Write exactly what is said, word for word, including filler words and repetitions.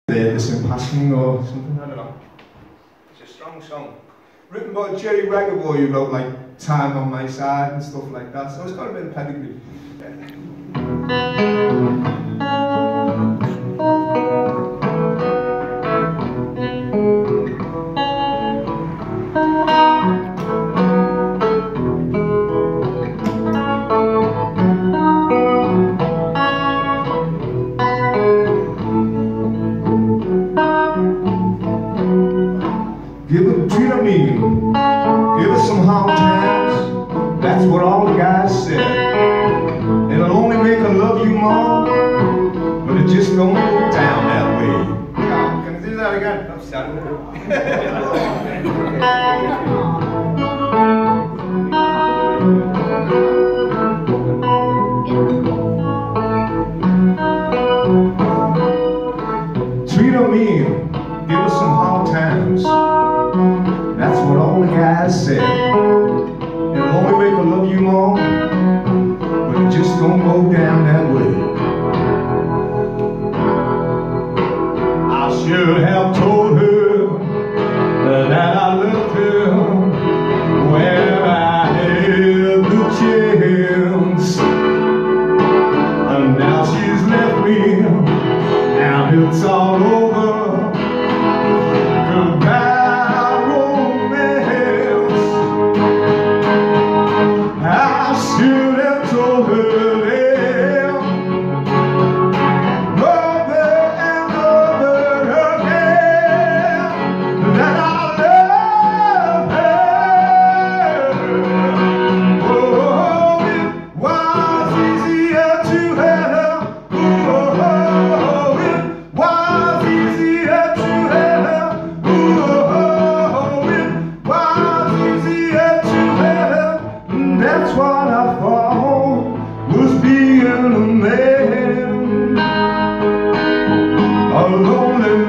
This impassioning or something, I don't know. It's a strong song. Written by Jerry Raggaboy, who wrote like Time on My Side and stuff like that, so it's got a bit of pedigree. Give it, treat her mean, give us some hard times, that's what all the guys said. It'll only make her love you more, but it just don't go down that way. Oh, can I do that again? I'm sorry. Treat her mean, give us some hard times. That's what all the guys said. It'll only make her love you more, but it just don't go down that way. I should have told her that I loved her when I had the chance, and now she's left me, now it's all over. Goodbye. That's what I thought was being a man, a lonely